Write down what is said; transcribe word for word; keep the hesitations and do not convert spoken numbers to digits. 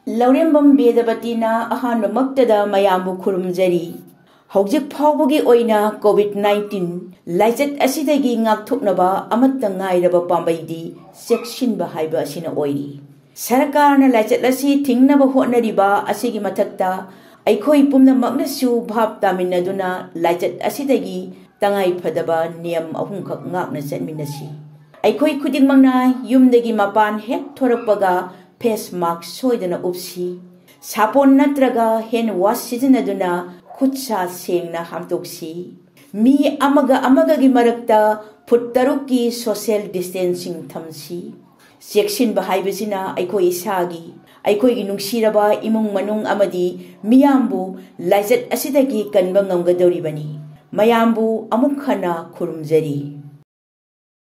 Laurembam Bedabatina ahanba maktada mayambu khurumjari. Hojik phawbagi oina COVID nineteen laichat asidagi ngakthoknaba amatta ngairaba pambaidi sekshinba haiba asina oiri. Sarkarna laichat asi thingnaba hotnariba asigi mathakta aikhoi pumnamaknasu bhab taminaduna laichat asidagi tangai phadaba niyam ahumkhak ngakna chatminasi. Aikhoi khudingmangna yumdagi mapan hek thorakpaga face mask soidana upsi. Sapon natraga hand wash sizinaduna khutsa sengna hamtoksi. Mi amaga amaga gi marakta foot tarukki social distancing thamsi. Sekshin bahaibasina aikhoi isagi aikhoi gi nungsiraba imung manung amadi miyambu laizat asidagi kanba ngamgadoribani. Mayambu amuk khana khurumjari.